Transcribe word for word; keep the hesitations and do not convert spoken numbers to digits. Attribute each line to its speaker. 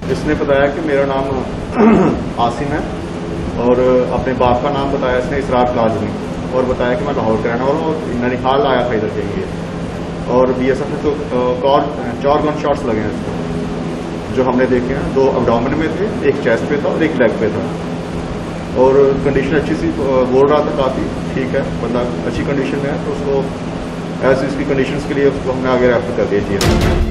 Speaker 1: इसने बताया कि मेरा नाम आसिम है और अपने बाप का नाम बताया इसने इसरार काजमी, और बताया कि मैं लाहौर का रहने वाला हूँ और ननिहाल आया था इधर के लिए। और बीएसएफ में तो कॉर चार गन शॉट्स लगे हैं इसको, जो हमने देखे हैं। दो अब्डोमेन में थे, एक चेस्ट पे था और एक लेग पे था। और कंडीशन अच्छी सी बोल रहा था, काफ़ी ठीक है, बंदा अच्छी कंडीशन में है। तो उसको ऐसी इसकी कंडीशंस के लिए उसको हमने आगे रेफर कर दिया।